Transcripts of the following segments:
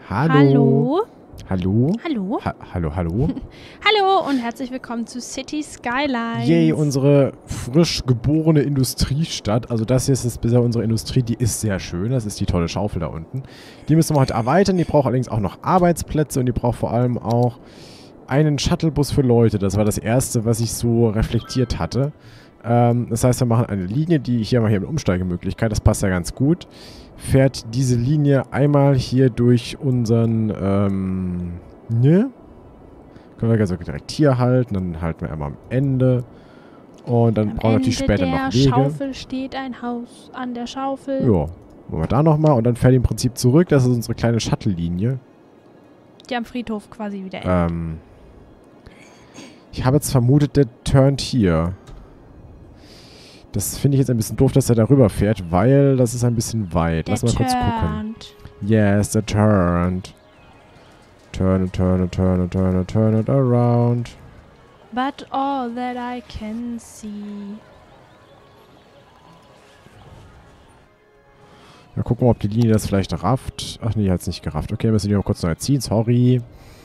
Hallo. Hallo. Hallo. Hallo. Hallo und herzlich willkommen zu City Skylines. Yay, unsere frisch geborene Industriestadt. Also das hier ist bisher unsere Industrie, die ist sehr schön. Das ist die tolle Schaufel da unten. Die müssen wir heute erweitern. Die braucht allerdings auch noch Arbeitsplätze und die braucht vor allem auch einen Shuttlebus für Leute. Das war das erste, was ich so reflektiert hatte. Das heißt, wir machen eine Linie, die hier mal hier mit Umsteigemöglichkeit, das passt ja ganz gut. Fährt diese Linie einmal hier durch unseren, ne? Können wir also direkt hier halten, dann halten wir einmal am Ende. Und dann brauchen wir natürlich später noch Wege. An der Schaufel steht ein Haus, an der Schaufel. Ja, machen wir da nochmal und dann fährt die im Prinzip zurück. Das ist unsere kleine Shuttle-Linie. Die am Friedhof quasi wieder endet. Ich habe jetzt vermutet, der turnt hier. Das finde ich jetzt ein bisschen doof, dass er darüber fährt, weil das ist ein bisschen weit. Lass mal kurz gucken. Yes, der turned. Turn it around. But all that I can see. Ja, gucken wir, ob die Linie das vielleicht rafft. Ach nee, hat es nicht gerafft. Okay, müssen wir noch kurz neu ziehen. Sorry.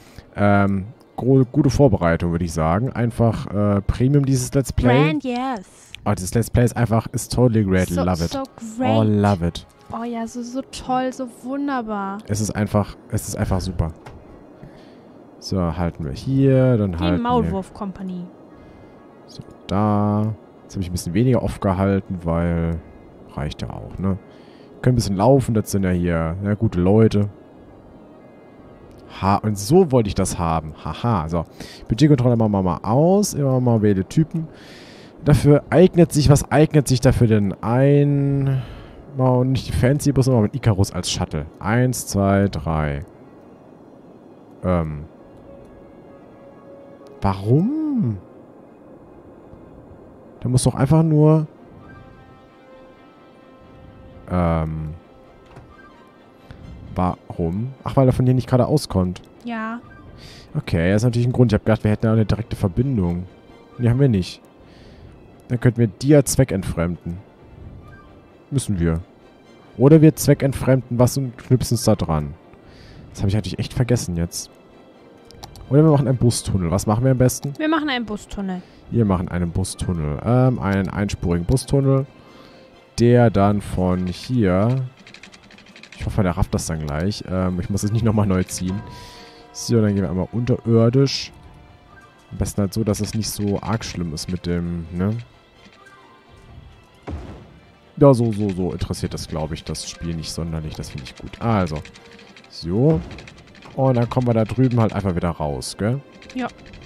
Gute Vorbereitung, würde ich sagen. Einfach Premium dieses Let's Play. Grand, yes. Oh, dieses Let's Play ist einfach, ist totally great. Love it. So great. Oh, love it. Oh ja, so toll, so wunderbar. Es ist einfach super. So, halten wir hier, dann halten wir... Die Maulwurf Company. So, da. Jetzt habe ich ein bisschen weniger aufgehalten, weil reicht ja auch, ne? Können ein bisschen laufen, das sind ja hier gute Leute. Und so wollte ich das haben. Haha, so. Budgetkontrolle machen wir mal aus. Immer mal wähle Typen. Dafür was eignet sich dafür denn ein? Mal nicht die Fancy Bus, sondern mit Icarus als Shuttle. 1, 2, 3. Warum? Da muss doch einfach nur... Warum? Ach, weil er von hier nicht gerade auskommt. Ja. Okay, das ist natürlich ein Grund. Ich habe gedacht, wir hätten ja eine direkte Verbindung. Die haben wir nicht. Dann könnten wir die ja zweckentfremden. Müssen wir. Oder wir zweckentfremden was und knüpfen es da dran. Das habe ich natürlich echt vergessen jetzt. Oder wir machen einen Bustunnel. Was machen wir am besten? Wir machen einen Bustunnel. Wir machen einen Bustunnel. Einen einspurigen Bustunnel. Der dann von hier... Ich hoffe, der rafft das dann gleich. Ich muss es nicht nochmal neu ziehen. So, dann gehen wir einmal unterirdisch. Am besten halt so, dass es nicht so arg schlimm ist mit dem, ne? Ja, so interessiert das, glaube ich, das Spiel nicht sonderlich. Das finde ich gut. Also, so. Und dann kommen wir da drüben halt einfach wieder raus, gell? Ja.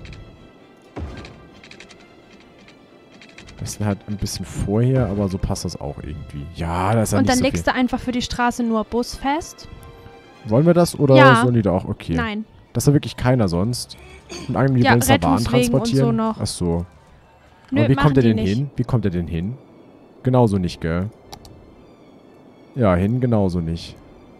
Das ist halt ein bisschen vorher, aber so passt das auch irgendwie. Ja, das ist ja und nicht dann so legst du einfach für die Straße nur Bus fest. Wollen wir das oder ja. sollen die da auch? Okay. Nein. Das ist ja wirklich keiner sonst. Und eigentlich Ja, wollen es da Waren Rettungswegen transportieren. und so noch. Ach so. Nö, aber wie kommt er denn nicht. hin? Wie kommt er denn hin? Genauso nicht, gell? Ja, hin genauso nicht.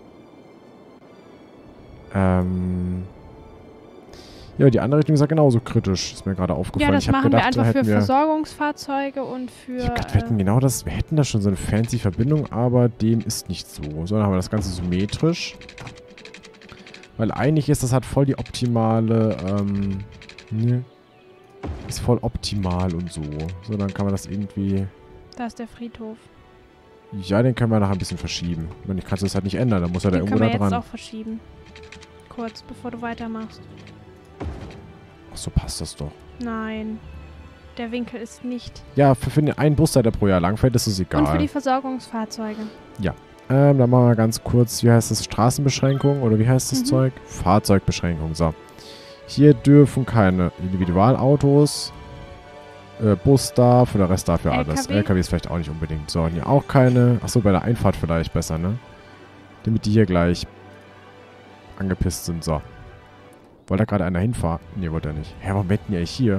Ja, die andere Richtung ist ja genauso kritisch. Ist mir gerade aufgefallen. Ja, das ich hab machen gedacht, wir einfach für wir Versorgungsfahrzeuge und für... Ich hab gedacht, wir hätten genau das. Wir hätten da schon so eine fancy Verbindung, aber dem ist nicht so. Sondern haben wir das Ganze symmetrisch. Weil eigentlich ist das halt voll die optimale, ne? Ist voll optimal und so. So, dann kann man das irgendwie... Da ist der Friedhof. Ja, den können wir nachher ein bisschen verschieben. Ich meine, ich kann das halt nicht ändern, da muss er da irgendwo da dran. Den können wir dran. jetzt auch verschieben. Kurz, bevor du weitermachst. Ach so, passt das doch. Nein. Der Winkel ist nicht. Ja, für den einen Bus, der pro Jahr langfährt, ist es egal. Und für die Versorgungsfahrzeuge. Ja. Dann machen wir ganz kurz, wie heißt das? Straßenbeschränkung? Oder wie heißt das Zeug? Fahrzeugbeschränkung, so. Hier dürfen keine Individualautos. Bus darf und der Rest darf ja alles. LKWs vielleicht auch nicht unbedingt. So, und hier auch keine. Achso, bei der Einfahrt vielleicht besser, ne? Damit die hier gleich angepisst sind. So. Wollte da gerade einer hinfahren? Ne, wollte er nicht. Hä, warum wetten die eigentlich hier?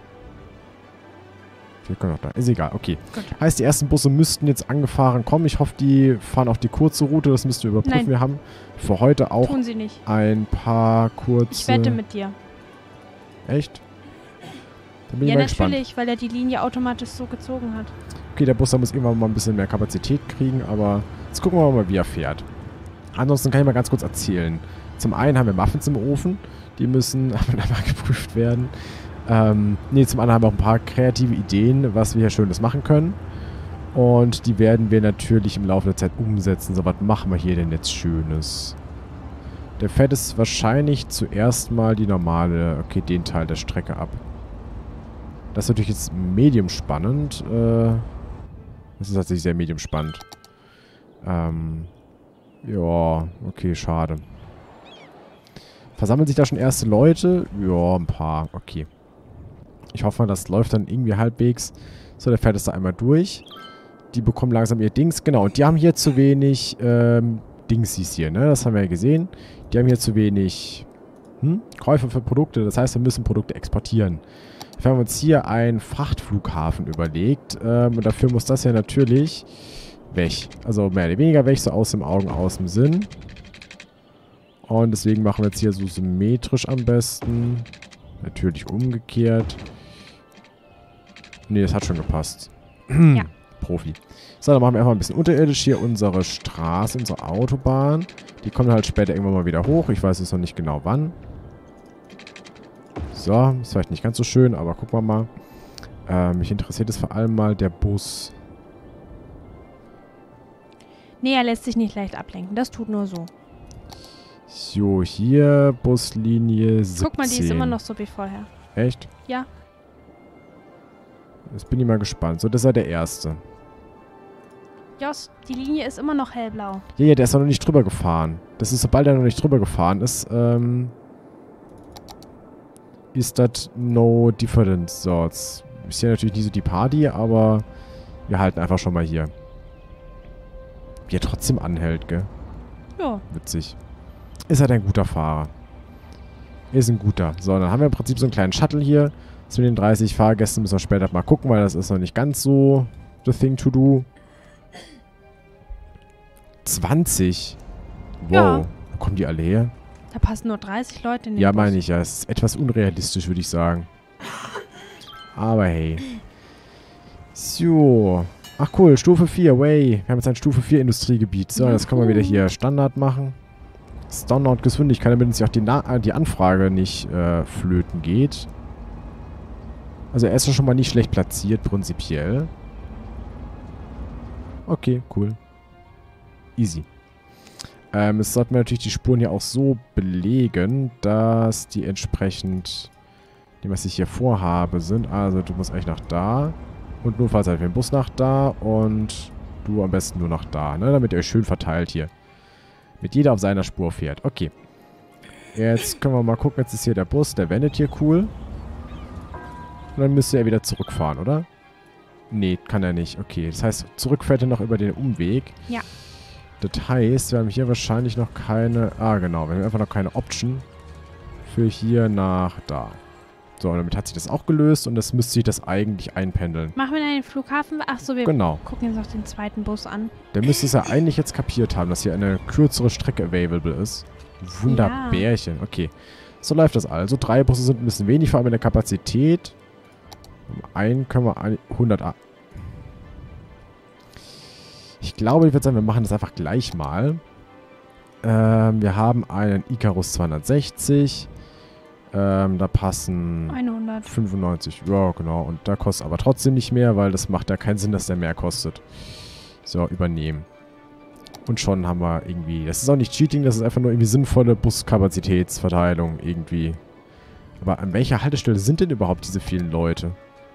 Wir können auch da. Ist egal, okay. Gut. Heißt, die ersten Busse müssten jetzt angefahren kommen. Ich hoffe, die fahren auch die kurze Route. Das müsst ihr überprüfen. Nein. Wir haben für heute auch Tun sie nicht. ein paar kurze... Ich wette mit dir. Echt? Dann bin Ja, ich mal gespannt. natürlich, weil er die Linie automatisch so gezogen hat. Okay, der Bus, da muss irgendwann mal ein bisschen mehr Kapazität kriegen, aber jetzt gucken wir mal, wie er fährt. Ansonsten kann ich mal ganz kurz erzählen. Zum einen haben wir Muffins im Ofen. Die müssen mal geprüft werden. Zum anderen haben wir auch ein paar kreative Ideen, was wir hier Schönes machen können. Und die werden wir natürlich im Laufe der Zeit umsetzen. So, was machen wir hier denn jetzt Schönes? Der fährt es wahrscheinlich zuerst mal die normale, okay, den Teil der Strecke ab. Das ist natürlich jetzt medium spannend. Das ist tatsächlich sehr medium spannend. Ja, okay, schade. Versammeln sich da schon erste Leute? Ja, ein paar, okay. Ich hoffe mal, das läuft dann irgendwie halbwegs. So, der fährt es da einmal durch. Die bekommen langsam ihr Dings. Genau, und die haben hier zu wenig Dingsies hier, ne? Das haben wir ja gesehen. Die haben hier zu wenig Käufer für Produkte. Das heißt, wir müssen Produkte exportieren. Wir haben uns hier einen Frachtflughafen überlegt. Und dafür muss das ja natürlich weg. Also mehr oder weniger weg, so aus dem Augen, aus dem Sinn. Und deswegen machen wir jetzt hier so symmetrisch am besten. Natürlich umgekehrt. Nee, das hat schon gepasst. Ja. Profi. So, dann machen wir einfach ein bisschen unterirdisch hier unsere Straße, unsere Autobahn. Die kommen halt später irgendwann mal wieder hoch. Ich weiß jetzt noch nicht genau wann. So, ist vielleicht nicht ganz so schön, aber gucken wir mal. Mich interessiert es vor allem mal der Bus. Nee, er lässt sich nicht leicht ablenken. Das tut nur so. So, hier Buslinie 17. Guck mal, die ist immer noch so wie vorher. Echt? Ja. Jetzt bin ich mal gespannt. So, das ist ja der erste. Jos, die Linie ist immer noch hellblau. Ja, der ist noch nicht drüber gefahren. Das ist, sobald er noch nicht drüber gefahren ist, ist das no difference. So, jetzt ist hier natürlich nicht so die Party, aber wir halten einfach schon mal hier. Wie er trotzdem anhält, gell? Ja. Witzig. Ist halt ein guter Fahrer. Ist ein guter. So, dann haben wir im Prinzip so einen kleinen Shuttle hier. Zu den 30 Fahrgästen müssen wir später mal gucken, weil das ist noch nicht ganz so the thing to do. 20? Wow. Ja. Wo kommen die alle her? Da passen nur 30 Leute in den Ja, Bus. meine ich ja. Es ist etwas unrealistisch, würde ich sagen. Aber hey. So. Ach cool, Stufe 4. Way. Wir haben jetzt ein Stufe 4 Industriegebiet. So, das können wir wieder hier Standard machen. Standardgeschwindigkeit, damit uns ja auch die Anfrage nicht flöten geht. Also er ist ja schon mal nicht schlecht platziert, prinzipiell. Okay, cool. Easy. Es sollten wir natürlich die Spuren hier auch so belegen, dass die entsprechend dem, was ich hier vorhabe, sind. Also du musst eigentlich nach da. Und notfalls halt für den Bus nach da. Und du am besten nur nach da, ne? Damit ihr euch schön verteilt hier. Mit jeder auf seiner Spur fährt. Okay. Jetzt können wir mal gucken. Jetzt ist hier der Bus. Der wendet hier cool. Und dann müsste er wieder zurückfahren, oder? Nee, kann er nicht. Okay, das heißt, zurück fährt er noch über den Umweg. Ja. Das heißt, wir haben hier wahrscheinlich noch keine... Ah, genau. Wir haben einfach noch keine Option für hier nach da. So, und damit hat sich das auch gelöst und das müsste sich das eigentlich einpendeln. Machen wir dann den Flughafen? Achso, wir Genau. gucken jetzt noch den zweiten Bus an. Der müsste es ja eigentlich jetzt kapiert haben, dass hier eine kürzere Strecke available ist. Wunderbärchen. Okay. So läuft das also. 3 Busse sind ein bisschen wenig, vor allem in der Kapazität. Um einen können wir 100... Ich glaube, ich würde sagen, wir machen das einfach gleich mal. Wir haben einen Icarus 260. Da passen 100. 95. Ja, genau. Und da kostet aber trotzdem nicht mehr, weil das macht ja keinen Sinn, dass der mehr kostet. So, übernehmen. Und schon haben wir irgendwie... Das ist auch nicht Cheating, das ist einfach nur irgendwie sinnvolle Buskapazitätsverteilung irgendwie. Aber an welcher Haltestelle sind denn überhaupt diese vielen Leute?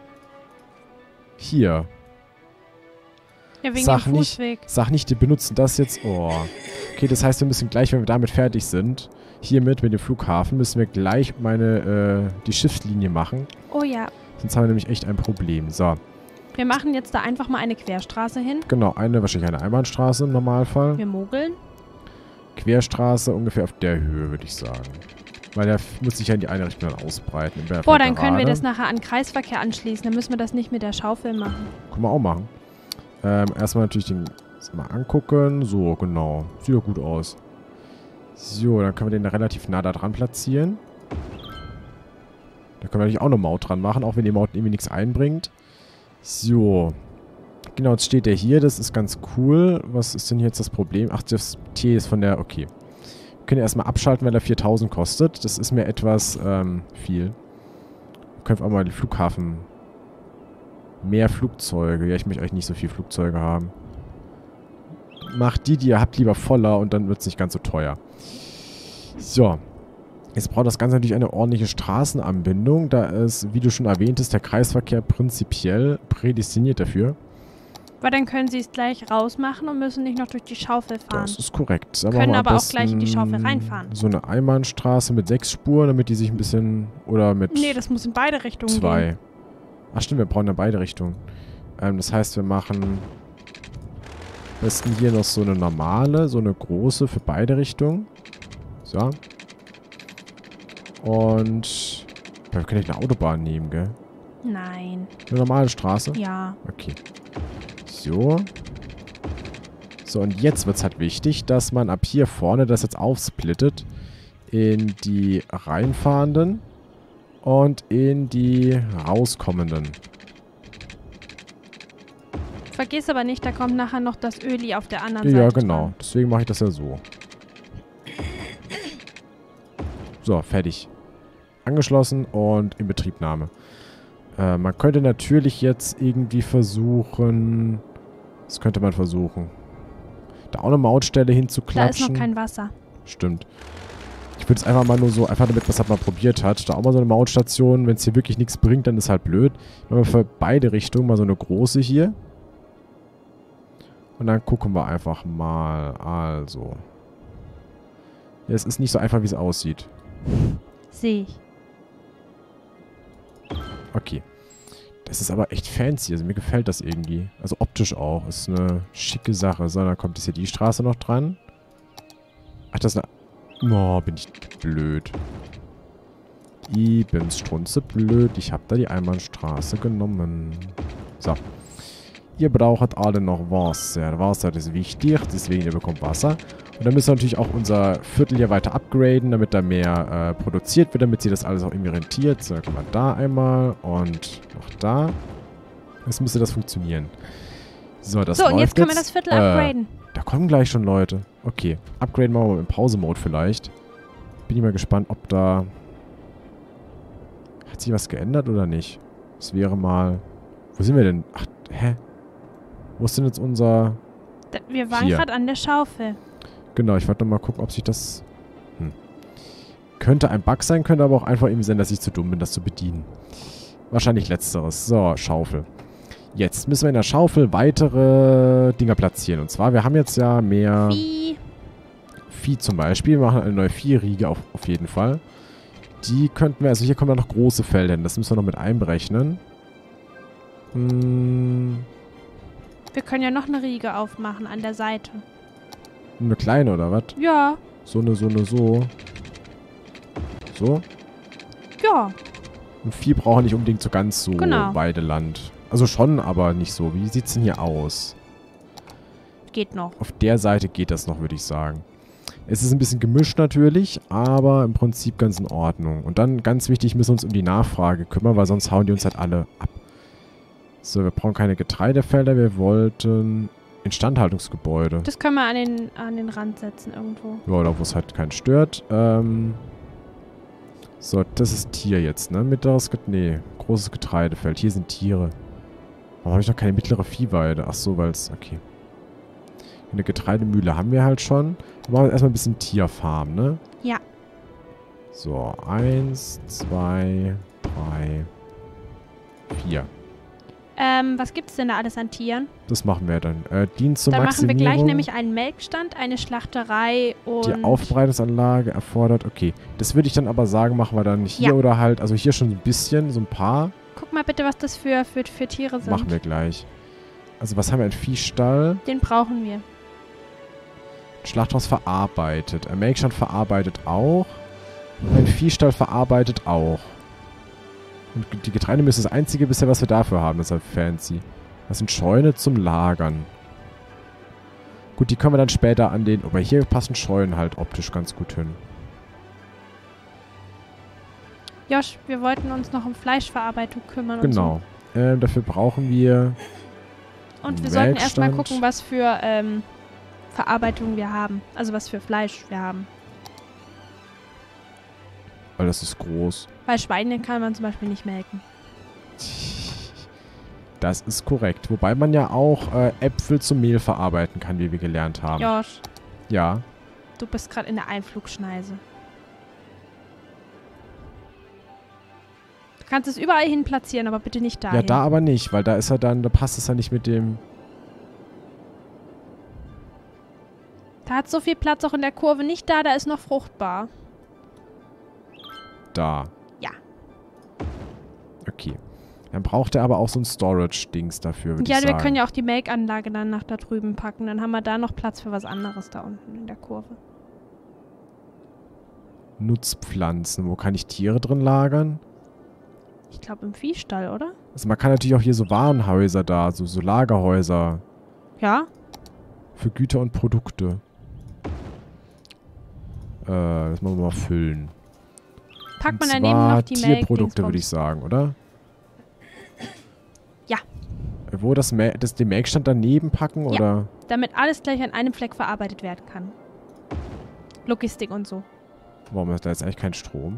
Hier. Ja, wegen Sag dem Fußweg. Sag nicht, die benutzen das jetzt. Oh. Okay, das heißt, wir müssen gleich, wenn wir damit fertig sind, hiermit mit dem Flughafen, müssen wir gleich die Schiffslinie machen. Oh ja. Sonst haben wir nämlich echt ein Problem. So. Wir machen jetzt da einfach mal eine Querstraße hin. Genau, wahrscheinlich eine Einbahnstraße im Normalfall. Wir mogeln. Querstraße ungefähr auf der Höhe, würde ich sagen. Weil der muss sich ja in die eine Richtung dann ausbreiten. Boah, dann können wir das nachher an Kreisverkehr anschließen. Dann müssen wir das nicht mit der Schaufel machen. Können wir auch machen. Erstmal natürlich den mal angucken. So, genau. Sieht doch gut aus. So, dann können wir den da relativ nah da dran platzieren. Da können wir natürlich auch eine Maut dran machen, auch wenn die Maut irgendwie nichts einbringt. So. Genau, jetzt steht der hier. Das ist ganz cool. Was ist denn jetzt das Problem? Ach, das Tier ist von der... Okay. Wir können erstmal abschalten, weil er 4000 kostet. Das ist mir etwas viel. Wir können auch mal den Flughafen... Mehr Flugzeuge. Ja, ich möchte eigentlich nicht so viele Flugzeuge haben. Macht die ihr habt, lieber voller und dann wird es nicht ganz so teuer. So. Jetzt braucht das Ganze natürlich eine ordentliche Straßenanbindung. Da ist, wie du schon erwähntest, der Kreisverkehr prinzipiell prädestiniert dafür. Weil dann können sie es gleich rausmachen und müssen nicht noch durch die Schaufel fahren. Das ist korrekt. Können aber auch gleich in die Schaufel reinfahren. So eine Einbahnstraße mit 6 Spuren, damit die sich ein bisschen... Oder mit... Nee, das muss in beide Richtungen 2. gehen. Ach stimmt, wir brauchen ja beide Richtungen. Das heißt, wir machen... Am besten hier noch so eine normale, so eine große für beide Richtungen. So. Und... Wir können nicht eine Autobahn nehmen, gell? Nein. Eine normale Straße? Ja. Okay. So. So, und jetzt wird es halt wichtig, dass man ab hier vorne das jetzt aufsplittet in die reinfahrenden und in die rauskommenden. Vergiss aber nicht, da kommt nachher noch das Öli auf der anderen Seite. Ja, genau. dran. Deswegen mache ich das ja so. So, fertig. Angeschlossen und in Betriebnahme. Man könnte natürlich jetzt irgendwie versuchen... Das könnte man versuchen. Da auch eine Mautstelle hinzuklatschen. Da ist noch kein Wasser. Stimmt. Ich würde es einfach mal nur so, einfach damit man es halt mal probiert hat. Da auch mal so eine Mautstation. Wenn es hier wirklich nichts bringt, dann ist halt blöd. Machen wir für beide Richtungen mal so eine große hier. Und dann gucken wir einfach mal. Also. Ja, es ist nicht so einfach, wie es aussieht. Sehe ich. Okay. Das ist aber echt fancy. Also mir gefällt das irgendwie. Also optisch auch. Ist eine schicke Sache. So, dann kommt jetzt hier die Straße noch dran. Ach, das ist eine... Oh, bin ich blöd. Strunze blöd. Ich habe da die Einbahnstraße genommen. So. Ihr braucht alle noch Wasser. Wasser ist wichtig, deswegen ihr bekommt Wasser. Und dann müssen wir natürlich auch unser Viertel hier weiter upgraden, damit da mehr produziert wird, damit sich das alles auch irgendwie rentiert. So, dann können wir da einmal und noch da. Jetzt müsste das funktionieren. So, das läuft und jetzt können wir das Viertel upgraden. Da kommen gleich schon Leute. Okay, upgraden machen wir mal im Pause-Mode vielleicht. Bin ich mal gespannt, ob da... Hat sich was geändert oder nicht? Das wäre mal... Wo sind wir denn? Ach, hä? Wo ist denn jetzt unser... Wir waren gerade an der Schaufel. Genau, ich wollte noch mal gucken, ob sich das... Könnte ein Bug sein, könnte aber auch einfach irgendwie sein, dass ich zu dumm bin, das zu bedienen. Wahrscheinlich letzteres. So, Schaufel. Jetzt müssen wir in der Schaufel weitere Dinger platzieren. Und zwar, wir haben jetzt ja mehr... Vieh zum Beispiel. Wir machen eine neue Viehriege auf jeden Fall. Die könnten wir... Also hier kommen ja noch große Felder hin. Das müssen wir noch mit einberechnen. Wir können ja noch eine Riege aufmachen an der Seite. Eine kleine, oder was? Ja. So. So? Ja. Und Vieh brauchen nicht unbedingt so ganz so Weideland. Also schon, aber nicht so. Wie sieht's denn hier aus? Geht noch. Auf der Seite geht das noch, würde ich sagen. Es ist ein bisschen gemischt natürlich, aber im Prinzip ganz in Ordnung. Und dann, ganz wichtig, müssen wir uns um die Nachfrage kümmern, weil sonst hauen die uns halt alle ab. So, wir brauchen keine Getreidefelder, wir wollten Instandhaltungsgebäude. Das können wir an den Rand setzen irgendwo. Ja, oder wo es halt keinen stört. So, das ist Tier jetzt, ne? Großes Getreidefeld. Hier sind Tiere. Warum habe ich noch keine mittlere Viehweide? Ach so, weil es... Okay. Eine Getreidemühle haben wir halt schon. Wir machen jetzt erstmal ein bisschen Tierfarm, ne? Ja. So, 1, 2, 3, 4. Was gibt's denn da alles an Tieren? Das machen wir dann. Dienst zur Dann Maximierung. machen wir gleich nämlich einen Melkstand, eine Schlachterei und... Die Aufbereitungsanlage erfordert... Okay, das würde ich dann aber sagen, machen wir dann hier oder halt... Also hier schon ein bisschen, so ein paar. Guck mal bitte, was das für Tiere sind. Machen wir gleich. Also was haben wir? Ein Viehstall. Den brauchen wir. Schlachthaus verarbeitet. Ein Melkstand verarbeitet auch. Und ein Viehstall verarbeitet auch. Und die Getreidemühle ist das einzige bisher, was wir dafür haben. Das ist halt fancy. Das sind Scheune zum Lagern. Gut, die können wir dann später an den... Aber hier passen Scheunen halt optisch ganz gut hin. Josh, wir wollten uns noch um Fleischverarbeitung kümmern. Genau. Und so. Dafür brauchen wir Und wir sollten erstmal Melkstand. gucken, was für Verarbeitung wir haben. Also was für Fleisch wir haben. Weil das ist groß. Weil Schweine kann man zum Beispiel nicht melken. Das ist korrekt. Wobei man ja auch Äpfel zu Mehl verarbeiten kann, wie wir gelernt haben. Josh, Ja. du bist gerade in der Einflugschneise. Du kannst es überall hin platzieren, aber bitte nicht dahin. Ja, da aber nicht, weil da ist er dann, da passt es ja nicht mit dem... Da hat so viel Platz auch in der Kurve nicht da, da ist noch fruchtbar. Da. Ja. Okay. Dann braucht er aber auch so ein Storage-Dings dafür, würde Ja, ich sagen. wir können ja auch die Melkanlage dann nach da drüben packen. Dann haben wir da noch Platz für was anderes da unten in der Kurve. Nutzpflanzen. Wo kann ich Tiere drin lagern? Ich glaube im Viehstall, oder? Also man kann natürlich auch hier so Warenhäuser da, so Lagerhäuser Ja? für Güter und Produkte. Das machen wir mal füllen. Packt man Und daneben zwar noch die Tierprodukte, würde Melk-Dingsbums. ich sagen, oder? Ja. Wo den Melkstand daneben packen, Ja. oder? Damit alles gleich an einem Fleck verarbeitet werden kann. Logistik und so. Warum ist da jetzt eigentlich kein Strom?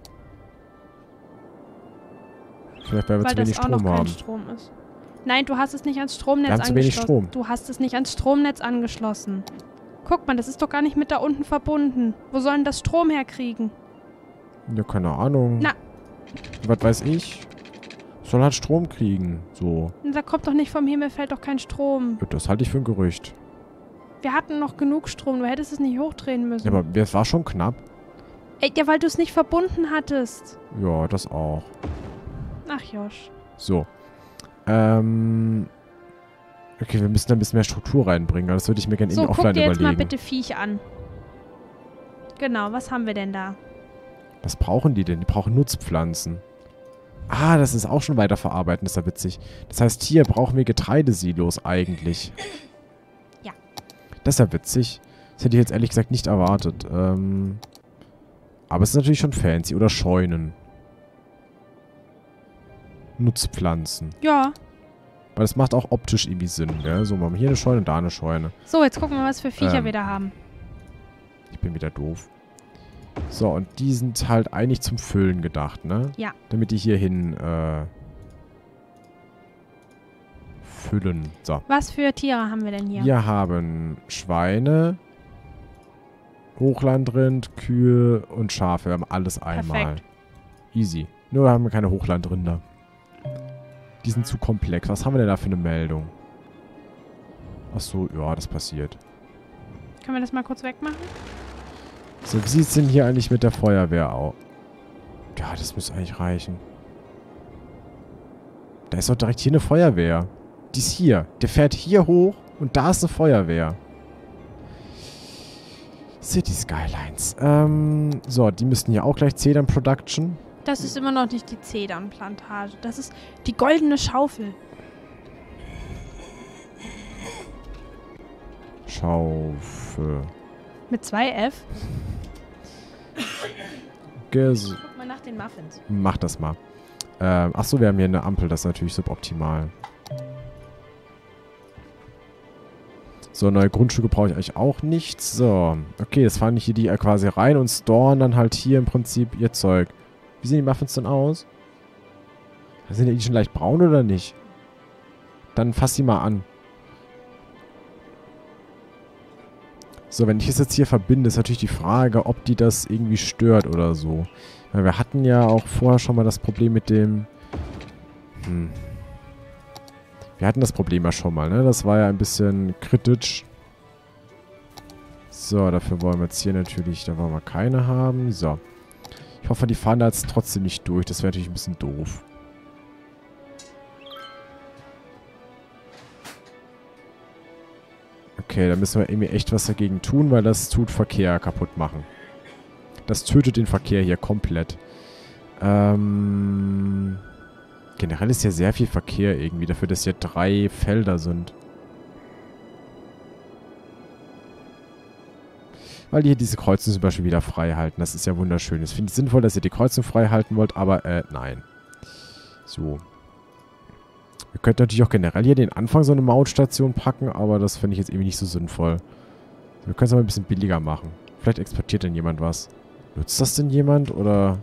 Vielleicht, weil wir Weil zu das wenig auch noch Strom kein haben. Strom ist. Nein, du hast es nicht ans Stromnetz Wir haben zu wenig angeschlossen. Strom. Du hast es nicht ans Stromnetz angeschlossen. Guck mal, das ist doch gar nicht mit da unten verbunden. Wo sollen das Strom herkriegen? Ja, keine Ahnung. Na. Was weiß ich? Soll halt Strom kriegen. So. Da kommt doch nicht vom Himmel, fällt doch kein Strom. Ja, das halte ich für ein Gerücht. Wir hatten noch genug Strom, du hättest es nicht hochdrehen müssen. Ja, aber es war schon knapp. Ey, ja, weil du es nicht verbunden hattest. Ja, das auch. Ach, Josh. So. Okay, wir müssen da ein bisschen mehr Struktur reinbringen. Das würde ich mir gerne So, irgendwie guck offline dir jetzt mal überlegen. bitte Viech an. Genau, was haben wir denn da? Was brauchen die denn? Die brauchen Nutzpflanzen. Ah, das ist auch schon weiterverarbeiten. Das ist ja witzig. Das heißt, hier brauchen wir Getreidesilos eigentlich. Ja. Das ist ja witzig. Das hätte ich jetzt ehrlich gesagt nicht erwartet. Aber es ist natürlich schon fancy. Oder Scheunen. Nutzpflanzen. Ja. Weil das macht auch optisch irgendwie Sinn, gell? So, machen wir hier eine Scheune und da eine Scheune. So, jetzt gucken wir mal, was für Viecher wir da haben. Ich bin wieder doof. So, und die sind halt eigentlich zum Füllen gedacht, ne? Ja. Damit die hierhin, füllen. So. Was für Tiere haben wir denn hier? Wir haben Schweine, Hochlandrind, Kühe und Schafe. Wir haben alles einmal. Perfekt. Easy. Nur haben wir keine Hochlandrinder. Die sind zu komplex. Was haben wir denn da für eine Meldung? Achso, ja, das passiert. Können wir das mal kurz wegmachen? So, wie sieht es denn hier eigentlich mit der Feuerwehr aus? Ja, das müsste eigentlich reichen. Da ist doch direkt hier eine Feuerwehr. Die ist hier. Der fährt hier hoch und da ist eine Feuerwehr. City Skylines. So, die müssten hier auch gleich Zedern Production. Das ist immer noch nicht die Zedernplantage. Das ist die goldene Schaufel. Schaufel. Mit 2 F. Guck mal nach den Muffins. Mach das mal. Achso, wir haben hier eine Ampel. Das ist natürlich suboptimal. So, neue Grundstücke brauche ich eigentlich auch nicht. So, okay, jetzt fahren hier die quasi rein und storen dann halt hier im Prinzip ihr Zeug. Wie sehen die Muffins denn aus? Sind die schon leicht braun oder nicht? Dann fass sie mal an. So, wenn ich es jetzt hier verbinde, ist natürlich die Frage, ob die das irgendwie stört oder so. Weil wir hatten ja auch vorher schon mal das Problem mit dem... Wir hatten das Problem ja schon mal, ne? Das war ja ein bisschen kritisch. So, dafür wollen wir jetzt hier natürlich... Da wollen wir keine haben. So. Ich hoffe, die fahren da jetzt trotzdem nicht durch. Das wäre natürlich ein bisschen doof. Okay, da müssen wir irgendwie echt was dagegen tun, weil das tut Verkehr kaputt machen. Das tötet den Verkehr hier komplett. Generell ist ja sehr viel Verkehr irgendwie, dafür, dass hier 3 Felder sind. Weil ihr hier diese Kreuzung zum Beispiel wieder frei halten. Das ist ja wunderschön. Ich finde es sinnvoll, dass ihr die Kreuzung frei halten wollt, aber nein. So. Wir könnten natürlich auch generell hier den Anfang so eine Mautstation packen, aber das finde ich jetzt irgendwie nicht so sinnvoll. Wir können es aber ein bisschen billiger machen. Vielleicht exportiert denn jemand was. Nutzt das denn jemand, oder?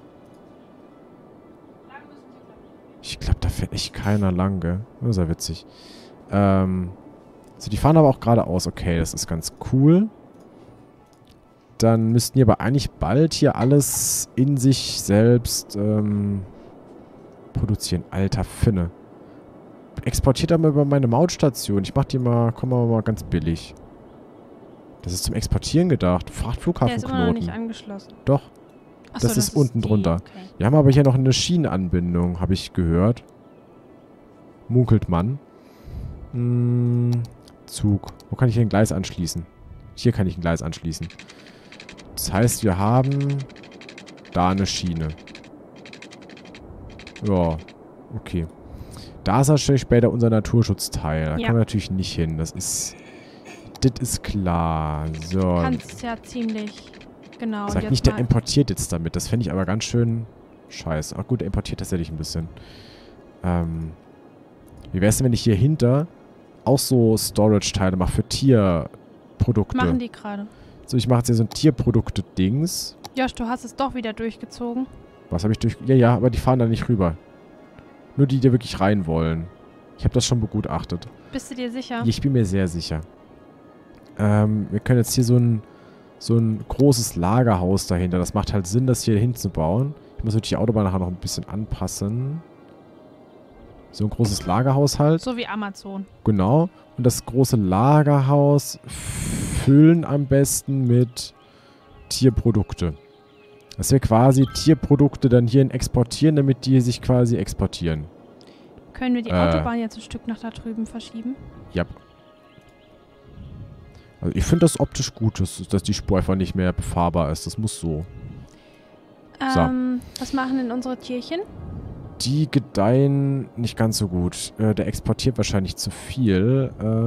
Ich glaube, da fährt echt keiner lang, gell? Das ist ja witzig. So, die fahren aber auch geradeaus. Okay, das ist ganz cool. Dann müssten die aber eigentlich bald hier alles in sich selbst produzieren. Alter Finne. Exportiert aber über meine Mautstation. Ich mach die mal, komm mal ganz billig. Das ist zum Exportieren gedacht. Frachtflughafenknoten. Der ist immer noch nicht angeschlossen. Doch. Achso, Das ist unten drunter. Okay. Wir haben aber hier noch eine Schienenanbindung, habe ich gehört. Munkelt man. Zug. Wo kann ich hier ein Gleis anschließen? Hier kann ich ein Gleis anschließen. Das heißt, wir haben da eine Schiene. Ja, okay. Da ist natürlich später unser Naturschutzteil. Da Ja. kann man natürlich nicht hin. Das ist klar. So. Kannst ja ziemlich genau. Sag jetzt nicht, der mal- importiert jetzt damit. Das fände ich aber ganz schön scheiße. Ach gut, der importiert tatsächlich ein bisschen. Wie wäre es denn, wenn ich hier hinter auch so Storage-Teile mache für Tierprodukte? Machen die gerade. So, ich mache jetzt hier so ein Tierprodukte-Dings. Josh, du hast es doch wieder durchgezogen. Was habe ich durch... Ja, aber die fahren da nicht rüber. Nur die wirklich rein wollen. Ich habe das schon begutachtet. Bist du dir sicher? Ich bin mir sehr sicher. Wir können jetzt hier so ein großes Lagerhaus dahinter. Das macht halt Sinn, das hier hinzubauen. Ich muss natürlich die Autobahn nachher noch ein bisschen anpassen. So ein großes Lagerhaus halt. So wie Amazon. Genau. Und das große Lagerhaus füllen am besten mit Tierprodukte. Dass wir quasi Tierprodukte dann hierhin exportieren, damit die sich quasi exportieren. Können wir die Autobahn jetzt ein Stück nach da drüben verschieben? Ja. Also ich finde das optisch gut, dass die Spur einfach nicht mehr befahrbar ist. Das muss so. So. Was machen denn unsere Tierchen? Die gedeihen nicht ganz so gut. Der exportiert wahrscheinlich zu viel.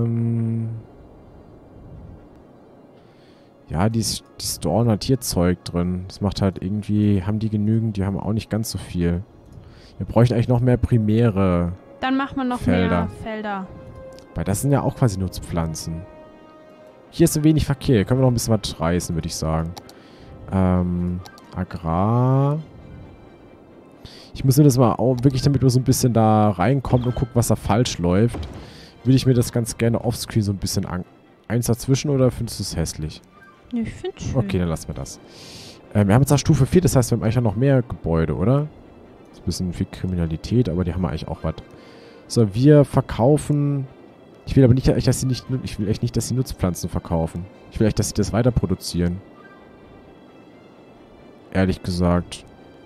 Ja, die storen halt hier Zeug drin. Das macht halt irgendwie... Haben die genügend? Die haben auch nicht ganz so viel. Wir bräuchten eigentlich noch mehr primäre Dann machen wir noch Felder. mehr Felder. Weil das sind ja auch quasi Nutzpflanzen. Hier ist so wenig Verkehr. Hier können wir noch ein bisschen was reißen, würde ich sagen. Agrar... Ich muss mir das mal auch wirklich, damit wir so ein bisschen da reinkommen und gucken, was da falsch läuft, würde ich mir das ganz gerne offscreen so ein bisschen eins dazwischen, oder findest du es hässlich? Ja, ich finde schön. Okay, dann lassen wir das. Wir haben jetzt auch Stufe 4, das heißt, wir haben eigentlich noch mehr Gebäude, oder? Das ist ein bisschen viel Kriminalität, aber die haben wir eigentlich auch was. So, wir verkaufen... Ich will aber nicht, dass sie nicht... Ich will echt nicht, dass sie Nutzpflanzen verkaufen. Ich will echt, dass sie das weiter produzieren. Ehrlich gesagt.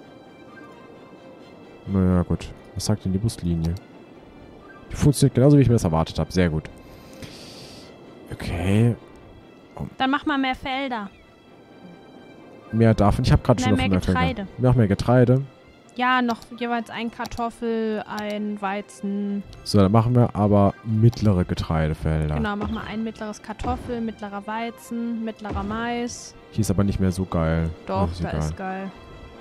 Naja, gut. Was sagt denn die Buslinie? Die funktioniert genauso, wie ich mir das erwartet habe. Sehr gut. Okay. Dann mach mal mehr Felder. Mehr davon. Ich habe gerade schon Mehr davon Getreide. Noch mehr Getreide. Ja, noch jeweils ein Kartoffel, ein Weizen. So, dann machen wir aber mittlere Getreidefelder. Genau, mach mal ein mittleres Kartoffel, mittlerer Weizen, mittlerer Mais. Hier ist aber nicht mehr so geil. Doch, Das da egal. ist geil.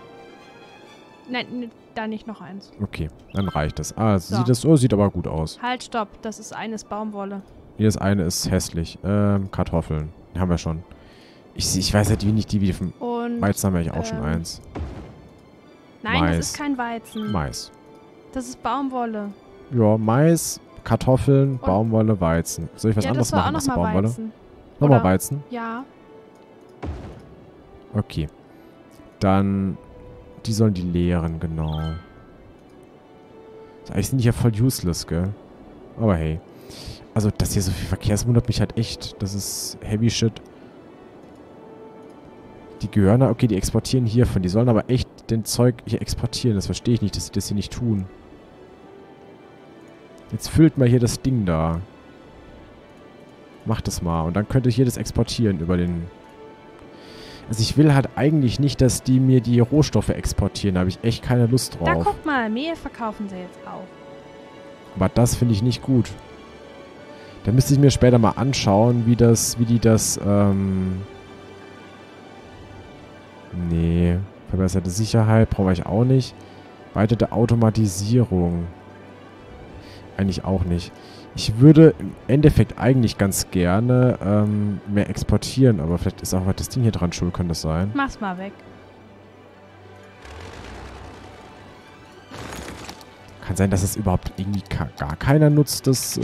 Nein, da nicht noch eins. Okay, dann reicht das. Ah, So. sieht aber gut aus. Halt, stopp. Das ist eines Baumwolle. Hier das eine ist hässlich. Kartoffeln. Die haben wir schon. Ich weiß halt nicht, wie vom Und Weizen haben wir eigentlich auch schon eins. nein, Mais. das ist kein Weizen. Mais. Das ist Baumwolle. Ja, Mais, Kartoffeln, Baumwolle, Weizen. Soll ich was Ja, anderes das war auch machen als nochmal Baumwolle? Weizen. Nochmal Oder- Weizen? Ja. Okay. Dann, die sollen die leeren, genau. Eigentlich sind die ja voll useless, gell? Aber hey. Also, dass hier so viel Verkehr ist, wundert mich halt echt. Das ist heavy shit. Die gehören da, okay, die exportieren hiervon. Die sollen aber echt den Zeug hier exportieren. Das verstehe ich nicht, dass sie das hier nicht tun. Jetzt füllt mal hier das Ding da. Macht das mal. Und dann könnt ihr hier das exportieren über den... Also ich will halt eigentlich nicht, dass die mir die Rohstoffe exportieren. Da habe ich echt keine Lust Da drauf. guck mal, Mehl verkaufen sie jetzt auch. Aber das finde ich nicht gut. Da müsste ich mir später mal anschauen, wie die das, nee. Verbesserte Sicherheit brauche ich auch nicht. Weitere Automatisierung. eigentlich auch nicht. Ich würde im Endeffekt eigentlich ganz gerne mehr exportieren, aber vielleicht ist auch was das Ding hier dran schuld, kann das sein? Mach's mal weg. Kann sein, dass es überhaupt irgendwie gar keiner nutzt, das,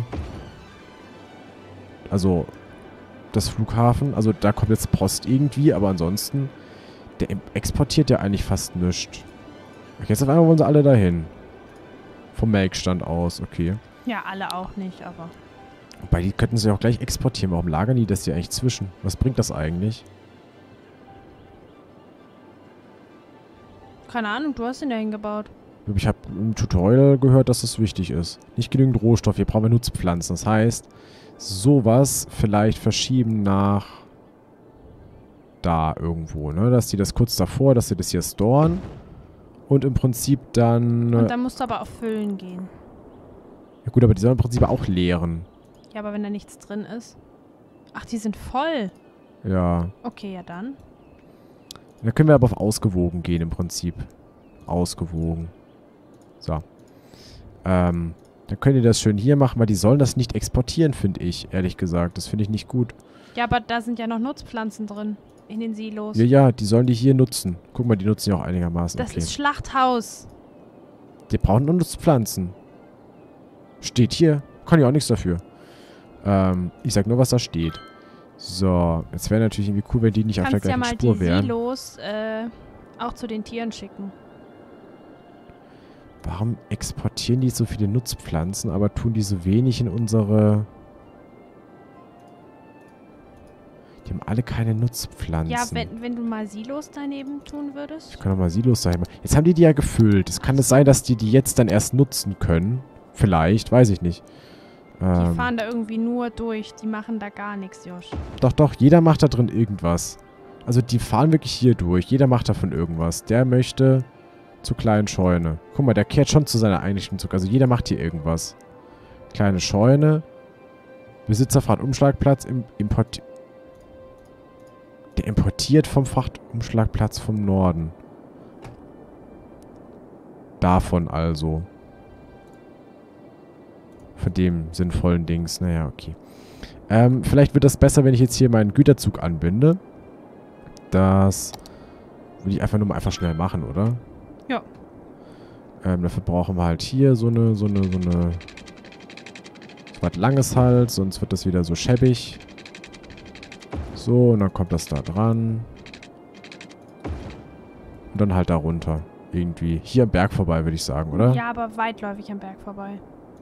also, das Flughafen. Also, da kommt jetzt Post irgendwie, aber ansonsten, der exportiert ja eigentlich fast nichts. Jetzt auf einmal wollen sie alle dahin. Vom Melkstand aus, okay. Ja, alle auch nicht, aber... Wobei, die könnten sie auch gleich exportieren. Warum lagern die das hier eigentlich zwischen? Was bringt das eigentlich? Keine Ahnung, du hast ihn da hingebaut. Ich habe im Tutorial gehört, dass das wichtig ist. Nicht genügend Rohstoff, hier brauchen wir Nutzpflanzen. Das heißt, sowas vielleicht verschieben nach da irgendwo, ne? Dass die das kurz davor, dass sie das hier storen und im Prinzip dann... Und dann musst du aber auf Füllen gehen. Ja gut, aber die sollen im Prinzip auch leeren. Ja, aber wenn da nichts drin ist. Ach, die sind voll. Ja. Okay, ja dann. Da können wir aber auf ausgewogen gehen im Prinzip. Ausgewogen. So. Dann könnt ihr das schön hier machen, weil die sollen das nicht exportieren, finde ich, ehrlich gesagt. Das finde ich nicht gut. Ja, aber da sind ja noch Nutzpflanzen drin. In den Silos. Ja, die sollen die hier nutzen. Guck mal, die nutzen ja auch einigermaßen. Das okay. ist Schlachthaus. Die brauchen nur Nutzpflanzen. Steht hier. Kann ja auch nichts dafür. Ich sag nur, was da steht. So, jetzt wäre natürlich irgendwie cool, wenn die nicht auf der gleichen Spur wären. Silos auch zu den Tieren schicken. Warum exportieren die so viele Nutzpflanzen, aber tun die so wenig in unsere... Die haben alle keine Nutzpflanzen. Ja, wenn du mal Silos daneben tun würdest. Ich kann doch mal Silos sein. Jetzt haben die ja gefüllt. Es kann es sein, dass die jetzt dann erst nutzen können. Vielleicht, weiß ich nicht. Die fahren da irgendwie nur durch. Die machen da gar nichts, Josh. Doch, jeder macht da drin irgendwas. Also die fahren wirklich hier durch. Jeder macht davon irgendwas. Der möchte zur kleinen Scheune. Guck mal, der kehrt schon zu seiner eigentlichen Zug. Also jeder macht hier irgendwas. Kleine Scheune. Besitzerfracht-Umschlagplatz. Der importiert vom Frachtumschlagplatz vom Norden. Davon also. Von dem sinnvollen Dings. Naja, okay. Vielleicht wird das besser, wenn ich jetzt hier meinen Güterzug anbinde. Das würde ich einfach nur mal einfach schnell machen, oder? Ja. Dafür brauchen wir halt hier so eine was Langes halt, sonst wird das wieder so schäbig. So, und dann kommt das da dran. Und dann halt da runter. Irgendwie. Hier am Berg vorbei, würde ich sagen, oder? Ja, aber weitläufig am Berg vorbei.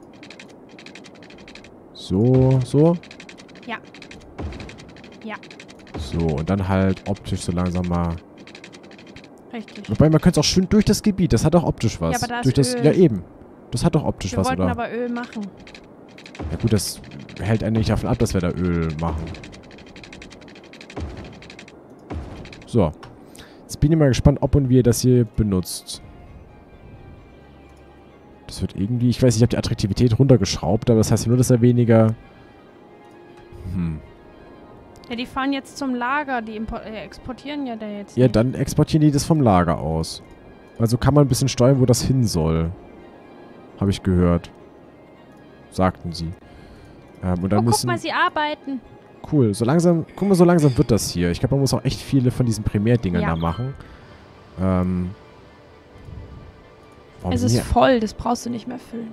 So. Ja. Ja. So, und dann halt optisch so langsam mal... Richtig. Wobei, man könnte es auch schön durch das Gebiet. Das hat auch optisch was. Ja, aber da ist durch das, Öl. ja, eben. Das hat doch optisch was, Wir wollten oder? aber Öl machen. Ja gut, das hält einen nicht davon ab, dass wir da Öl machen. So. Jetzt bin ich mal gespannt, ob und wie ihr das hier benutzt. Das wird irgendwie... Ich weiß, ich habe die Attraktivität runtergeschraubt, aber das heißt ja nur, dass er weniger... Ja, die fahren jetzt zum Lager. Die exportieren ja da jetzt Ja, nicht. dann exportieren die das vom Lager aus. Also kann man ein bisschen steuern, wo das hin soll. Habe ich gehört. Sagten sie. Und dann guck mal, sie arbeiten. Cool. So langsam... Guck mal, so langsam wird das hier. Ich glaube, man muss auch echt viele von diesen Primärdingern Ja. da machen. Es ist voll. Das brauchst du nicht mehr füllen.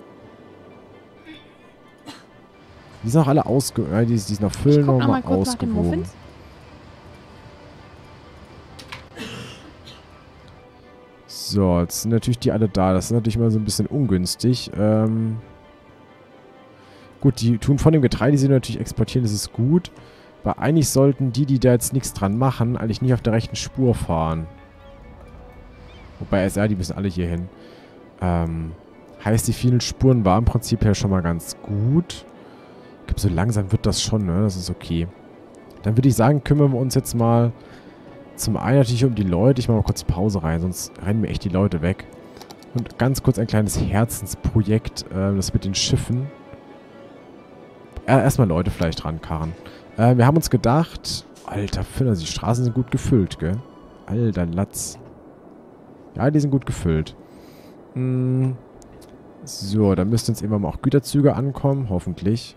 Die sind auch alle die sind noch füllen, Guck nochmal noch mal kurz nach den ausgewogen. Muffins. So, jetzt sind natürlich die alle da. Das ist natürlich mal so ein bisschen ungünstig. Gut, die tun von dem Getreide, die sie natürlich exportieren, das ist gut. Aber eigentlich sollten die da jetzt nichts dran machen, eigentlich nicht auf der rechten Spur fahren. Wobei SR, die müssen alle hier hin. Heißt, die vielen Spuren waren im Prinzip ja schon mal ganz gut. Ich glaube, so langsam wird das schon, ne? Das ist okay. Dann würde ich sagen, kümmern wir uns jetzt mal zum einen natürlich um die Leute. Ich mache mal kurz die Pause rein, sonst rennen mir echt die Leute weg. Und ganz kurz ein kleines Herzensprojekt, das mit den Schiffen. Erstmal Leute vielleicht rankarren. Wir haben uns gedacht... Alter Finner, die Straßen sind gut gefüllt, gell? Alter Latz. Ja, die sind gut gefüllt. So, da müssten jetzt irgendwann mal auch Güterzüge ankommen, hoffentlich.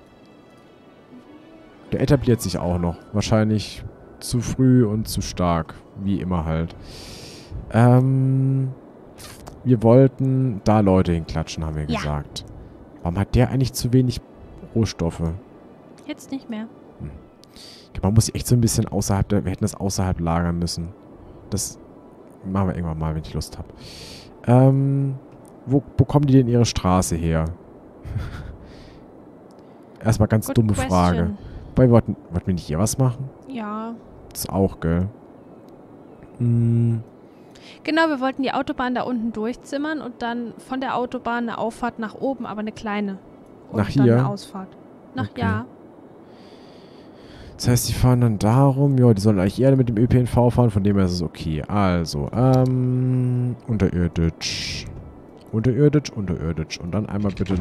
Der etabliert sich auch noch. Wahrscheinlich zu früh und zu stark. Wie immer halt. Wir wollten da Leute hinklatschen, haben wir gesagt. Warum hat der eigentlich zu wenig Rohstoffe? Jetzt nicht mehr. Man muss sich echt so ein bisschen außerhalb, wir hätten das außerhalb lagern müssen. Das machen wir irgendwann mal, wenn ich Lust habe. Wo kommen die denn ihre Straße her? Erstmal ganz Good dumme question. Frage. Wobei, wollten wir nicht hier was machen? Ja. Das auch, gell? Genau, wir wollten die Autobahn da unten durchzimmern und dann von der Autobahn eine Auffahrt nach oben, aber eine kleine. Und Nach dann hier? eine Ausfahrt. Okay. Ja. Das heißt, die fahren dann darum. Ja, die sollen eigentlich eher mit dem ÖPNV fahren, von dem her ist es okay. Also, unterirdisch. Unterirdisch. Und dann einmal bitte...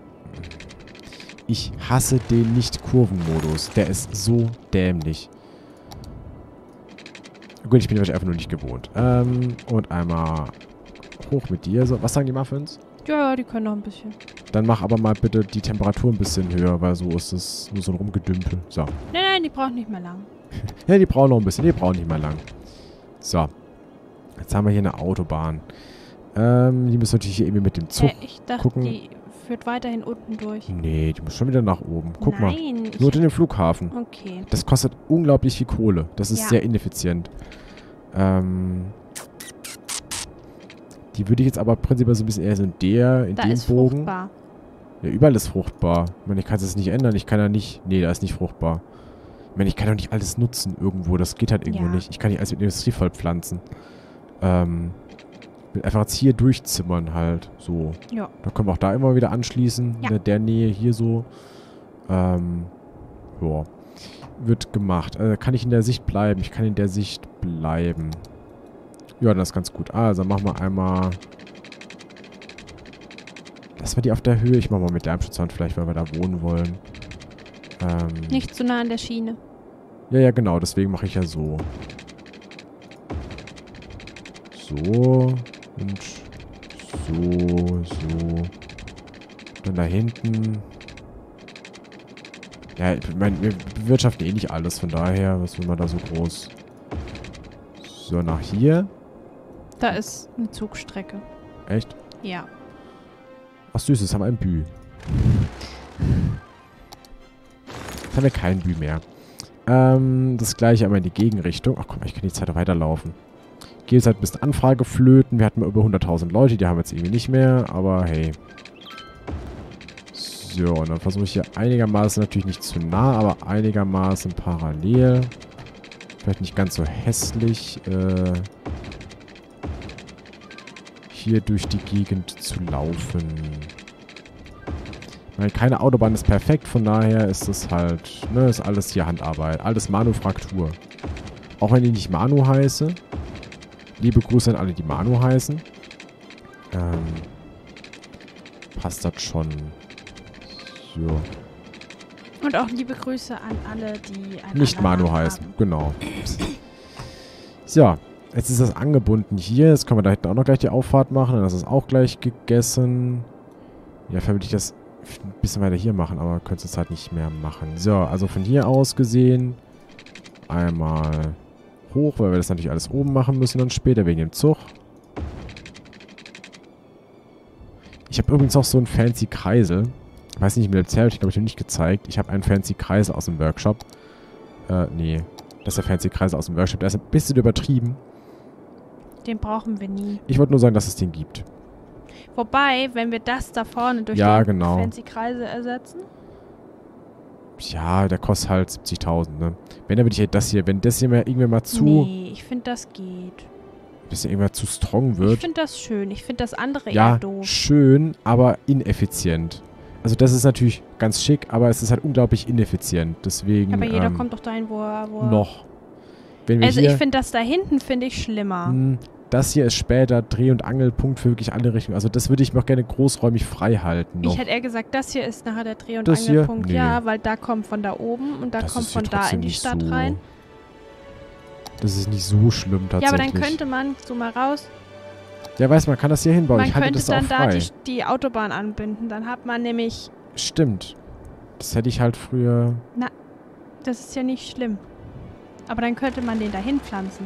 Ich hasse den Nicht-Kurven-Modus. Der ist so dämlich. Gut, ich bin wahrscheinlich einfach nur nicht gewohnt. Und einmal hoch mit dir. So, was sagen die Muffins? Ja, die können noch ein bisschen. Dann mach aber mal bitte die Temperatur ein bisschen höher, weil so ist es nur so ein Rumgedümpel. So. Nein, die brauchen nicht mehr lang. Ja, die brauchen noch ein bisschen. Die brauchen nicht mehr lang. So. Jetzt haben wir hier eine Autobahn. Die müssen natürlich hier irgendwie mit dem Zug Ich dachte, gucken. die führt weiterhin unten durch. Nee, die muss schon wieder nach oben. Guck mal. Nein, Nur in den Flughafen. Okay. Das kostet unglaublich viel Kohle. Das ist Ja. sehr ineffizient. Die würde ich jetzt aber prinzipiell so ein bisschen eher so in dem Da ist Bogen. fruchtbar. Ja, überall ist fruchtbar. Ich meine, ich kann es nicht ändern. Ich kann ja nicht... Nee, da ist nicht fruchtbar. Ich meine, ich kann doch nicht alles nutzen irgendwo. Das geht halt irgendwo Ja. nicht. Ich kann nicht alles mit Industrie vollpflanzen. Will einfach jetzt hier durchzimmern halt. So. Ja. Da können wir auch da immer wieder anschließen. Ja. In der Nähe hier so. Ja. Wird gemacht. Kann ich in der Sicht bleiben? Ich kann in der Sicht bleiben. Ja, das ist ganz gut. Also machen wir einmal... Lassen wir die auf der Höhe. Ich mache mal mit Lärmschutzwand vielleicht, weil wir da wohnen wollen. Nicht zu nah an der Schiene. Ja, genau. Deswegen mache ich ja so. So. Und so. Dann da hinten. Ja, ich meine, wir bewirtschaften eh nicht alles. Von daher, was will man da so groß? So, nach hier. Da ist eine Zugstrecke. Echt? Ja. Ach süß, jetzt haben wir ein Bü. Jetzt haben wir kein Bü mehr. Das gleiche einmal in die Gegenrichtung. Ach komm, ich kann die Zeit weiterlaufen. Geht jetzt halt ein bisschen Anfrage flöten. Wir hatten mal über 100.000 Leute, die haben wir jetzt irgendwie nicht mehr. Aber hey. So, und dann versuche ich hier einigermaßen, natürlich nicht zu nah, aber einigermaßen parallel. Vielleicht nicht ganz so hässlich, hier durch die Gegend zu laufen. Weil keine Autobahn ist perfekt, von daher ist es halt, ne, ist alles hier Handarbeit. Alles Manufaktur. Auch wenn ich nicht Manu heiße. Liebe Grüße an alle, die Manu heißen. Passt das schon. So. Und auch liebe Grüße an alle, die einen Nicht anderen Manu Namen heißen, haben. genau. So, jetzt ist das angebunden hier. Jetzt können wir da hinten auch noch gleich die Auffahrt machen. Dann ist es auch gleich gegessen. Ja, vielleicht würde ich das ein bisschen weiter hier machen, aber könnte es halt nicht mehr machen. So, also von hier aus gesehen einmal hoch, weil wir das natürlich alles oben machen müssen dann später wegen dem Zug. Ich habe übrigens auch so einen fancy Kreisel. Ich weiß nicht, mit dem Zelt, ich glaube, ich habe nicht gezeigt. Ich habe einen fancy Kreisel aus dem Workshop. Nee. Das ist der fancy Kreisel aus dem Workshop. Der ist ein bisschen übertrieben. Den brauchen wir nie. Ich wollte nur sagen, dass es den gibt. Wobei, wenn wir das da vorne durch Ja, den genau. fancy Kreise ersetzen. Ja, der kostet halt 70.000, ne? Wenn, dann würde ich halt das hier, wenn das hier mal irgendwann mal zu, Nee, ich finde, das geht. bisschen irgendwann zu strong Ich wird. finde das schön. Ich finde das andere Ja, eher doof. schön, aber ineffizient. Also das ist natürlich ganz schick, aber es ist halt unglaublich ineffizient. Deswegen, Aber jeder kommt doch dahin, wo er... noch. Wenn wir Also hier, ich finde das da hinten, finde ich schlimmer. das hier ist später Dreh- und Angelpunkt für wirklich alle Richtungen. Also das würde ich mir auch gerne großräumig frei halten noch. Ich hätte eher gesagt, das hier ist nachher der Dreh- und Das hier? Angelpunkt. Nee. Ja, weil da kommt von da oben und da Das kommt ist hier von da trotzdem in die nicht Stadt so, rein. Das ist nicht so schlimm Ja, tatsächlich. aber dann könnte man, zoom mal raus, Ja, weiß man kann das hier hinbauen. Man Ich halte könnte das da auch dann da frei. die Autobahn anbinden. Dann hat man nämlich... Stimmt. Das hätte ich halt früher... Das ist ja nicht schlimm. Aber dann könnte man den dahin pflanzen.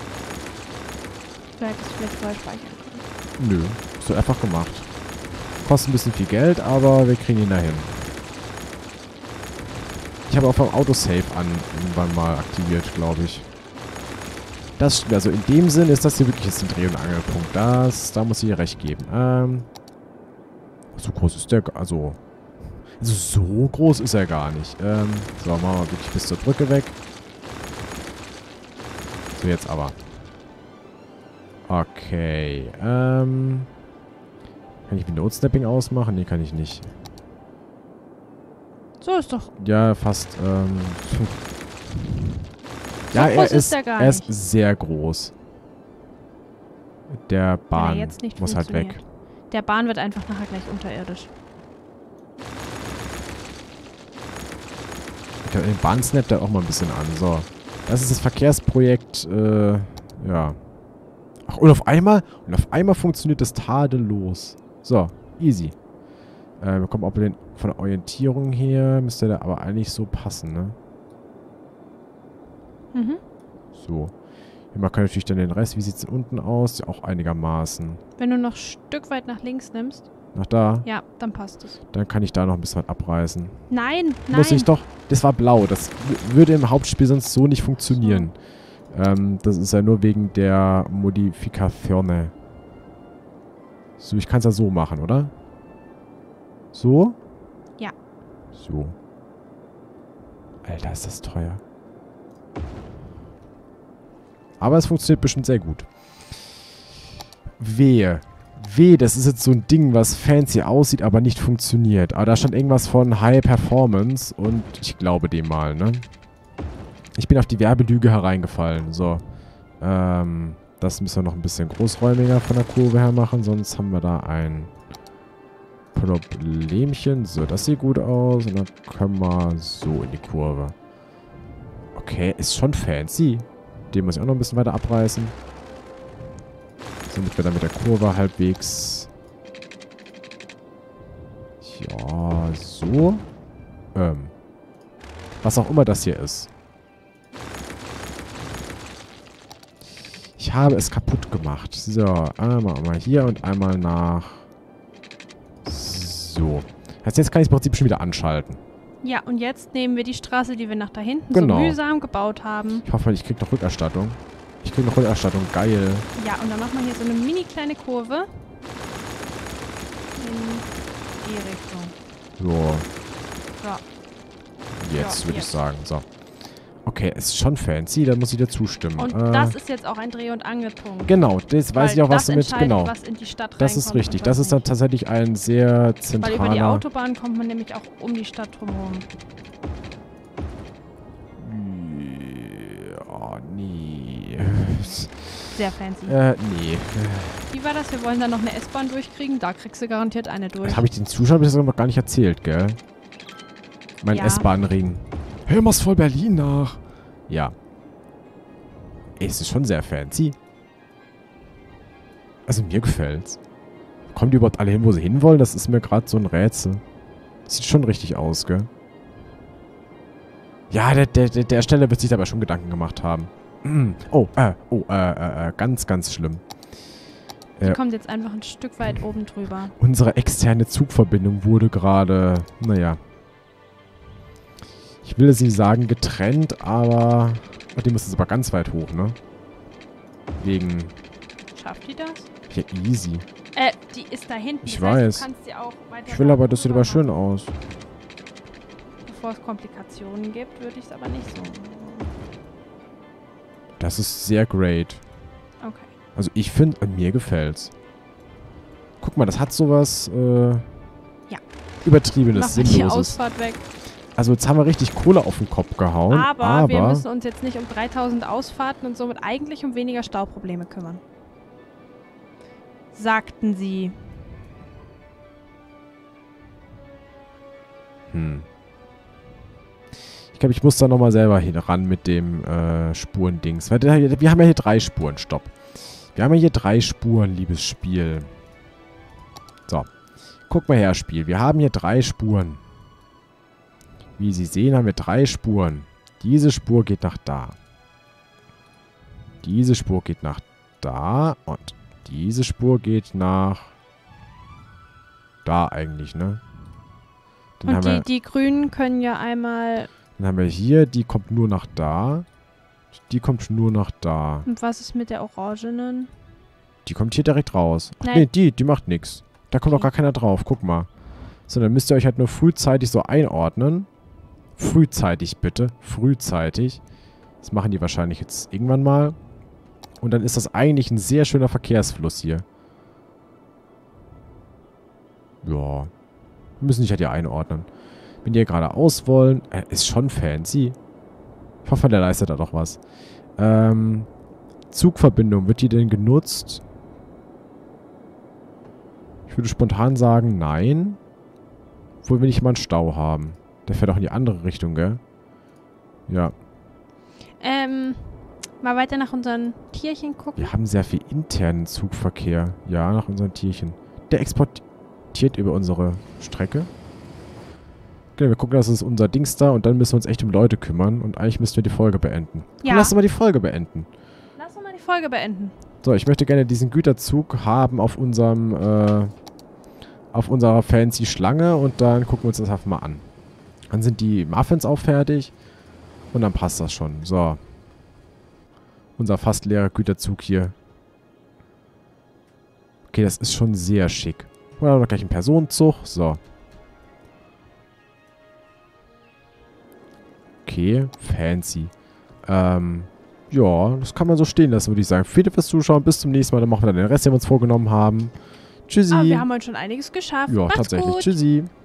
Du hättest vielleicht vorher speichern können. Nö, ist so einfach gemacht. Kostet ein bisschen viel Geld, aber wir kriegen ihn dahin. Ich habe auch vom Autosave an irgendwann mal aktiviert, glaube ich. Das, also in dem Sinn ist das hier wirklich jetzt ein Dreh- und Angelpunkt. Da muss ich ihr recht geben. So groß ist der, also so groß ist er gar nicht. So, machen wir wirklich bis zur Brücke weg. So, jetzt aber. Okay, kann ich Window-Snapping ausmachen? Nee, kann ich nicht. So ist doch... Ja, fast, So ja, groß ist der gar er ist nicht. sehr groß. Der Bahn jetzt nicht muss halt weg. funktioniert. Der Bahn wird einfach nachher gleich unterirdisch. Ich glaube, den Bahn snappt er auch mal ein bisschen an. So, das ist das Verkehrsprojekt, ja. Ach, und auf einmal funktioniert das tadellos. So, easy. Wir kommen auch von der Orientierung her, müsste der aber eigentlich so passen, ne? Mhm. So. Man kann natürlich dann den Rest, wie sieht es unten aus? Ja, auch einigermaßen. Wenn du noch ein Stück weit nach links nimmst, Nach da? ja, dann passt es. Dann kann ich da noch ein bisschen was abreißen. Nein, nein. Muss ich doch. Das war blau. Das würde im Hauptspiel sonst so nicht funktionieren. Das ist ja nur wegen der Modifikationen. So, ich kann es ja so machen, oder? So? Ja. So. Alter, ist das teuer. Aber es funktioniert bestimmt sehr gut. Wehe. Wehe, das ist jetzt so ein Ding, was fancy aussieht, aber nicht funktioniert. Aber da stand irgendwas von High Performance und ich glaube dem mal, ne? Ich bin auf die Werbelüge hereingefallen. So. Das müssen wir noch ein bisschen großräumiger von der Kurve her machen, sonst haben wir da ein Problemchen. So, das sieht gut aus. Und dann können wir so in die Kurve. Okay, ist schon fancy. Den muss ich auch noch ein bisschen weiter abreißen. Damit wir dann mit der Kurve halbwegs... Ja, so. Was auch immer das hier ist. Ich habe es kaputt gemacht. So, einmal hier und einmal nach... So. Jetzt kann ich es im Prinzip schon wieder anschalten. Ja, und jetzt nehmen wir die Straße, die wir nach da hinten Genau. so mühsam gebaut haben. Ich hoffe, ich kriege noch Rückerstattung. Ich kriege noch Rückerstattung. Geil. Ja, und dann machen wir hier so eine mini kleine Kurve. In die Richtung. So. So. Jetzt Ja, würde ich jetzt. sagen. So. Okay, ist schon fancy. Da muss ich dir zustimmen. Und das ist jetzt auch ein Dreh- und Angelpunkt. Genau, das weiß ich auch, was du mit... Genau. Was in die Stadt Das ist reinkommt richtig. und Das was ist dann nicht. tatsächlich ein sehr Weil über die zentraler... Autobahn kommt man nämlich auch um die Stadt drumherum. Oh, nee. Sehr fancy. Nee. Wie war das? Wir wollen dann noch eine S-Bahn durchkriegen. Da kriegst du garantiert eine durch. Das habe ich den Zuschauern bisher noch gar nicht erzählt, gell? Mein Ja. S-Bahn-Ring. Hör mal's voll Berlin nach. Ja. Es ist schon sehr fancy. Also mir gefällt's. Kommen die überhaupt alle hin, wo sie hinwollen? Das ist mir gerade so ein Rätsel. Sieht schon richtig aus, gell? Ja, der Ersteller wird sich dabei schon Gedanken gemacht haben. Ganz, ganz schlimm. Die kommt jetzt einfach ein Stück weit oben drüber. Unsere externe Zugverbindung wurde gerade, naja. Ich will es nicht sagen getrennt, aber... Oh, die muss jetzt aber ganz weit hoch, ne? Wegen... Schafft die das? Ja, easy. Die ist da hinten. Ich Das heißt, weiß. du kannst sie auch weiter Ich will nach aber, das sieht aber oben schön machen. aus. Bevor es Komplikationen gibt, würde ich es aber nicht so. Das ist sehr great. Okay. Also ich finde, mir gefällt's. Guck mal, das hat sowas, Ja. Übertriebenes, Mach mal die Sinnloses. Ausfahrt weg. Also jetzt haben wir richtig Kohle auf den Kopf gehauen, Aber wir müssen uns jetzt nicht um 3000 Ausfahrten und somit eigentlich um weniger Stauprobleme kümmern. Sagten sie. Ich glaube, ich muss da nochmal selber ran mit dem Spurendings. Weil wir haben ja hier 3 Spuren, stopp. Wir haben ja hier 3 Spuren, liebes Spiel. So. Guck mal her, Spiel. Wir haben hier 3 Spuren. Wie Sie sehen, haben wir 3 Spuren. Diese Spur geht nach da. Diese Spur geht nach da. Und diese Spur geht nach da eigentlich, ne? Dann Und die Grünen können ja einmal... Dann haben wir hier, die kommt nur nach da. Die kommt nur nach da. Und was ist mit der Orangenen? Die kommt hier direkt raus. Ach Nein. nee, die macht nichts. Da kommt auch gar keiner drauf. Guck mal. So, dann müsst ihr euch halt nur frühzeitig so einordnen. Frühzeitig bitte. Frühzeitig. Das machen die wahrscheinlich jetzt irgendwann mal. Und dann ist das eigentlich ein sehr schöner Verkehrsfluss hier. Ja. Wir müssen sich halt hier einordnen. Wenn die hier geradeaus wollen, ist schon fancy. Ich hoffe, der leistet da doch was. Zugverbindung, wird die denn genutzt? Ich würde spontan sagen, nein. Obwohl wir nicht mal einen Stau haben. Der fährt auch in die andere Richtung, gell? Ja. Mal weiter nach unseren Tierchen gucken. Wir haben sehr viel internen Zugverkehr. Ja, nach unseren Tierchen. Der exportiert über unsere Strecke. Genau, wir gucken, das ist unser Dings da und dann müssen wir uns echt um Leute kümmern und eigentlich müssten wir die Folge beenden. Ja. Lass uns mal die Folge beenden. Lass uns mal die Folge beenden. So, ich möchte gerne diesen Güterzug haben auf unserem, auf unserer fancy Schlange und dann gucken wir uns das einfach mal an. Dann sind die Muffins auch fertig und dann passt das schon. So. Unser fast leerer Güterzug hier. Okay, das ist schon sehr schick. Oder noch gleich ein Personenzug. So. Okay, fancy. Ja, das kann man so stehen lassen, würde ich sagen. Vielen Dank fürs Zuschauen. Bis zum nächsten Mal. Dann machen wir dann den Rest, den wir uns vorgenommen haben. Tschüssi. Aber wir haben heute schon einiges geschafft. Ja, Macht's tatsächlich. gut. Tschüssi.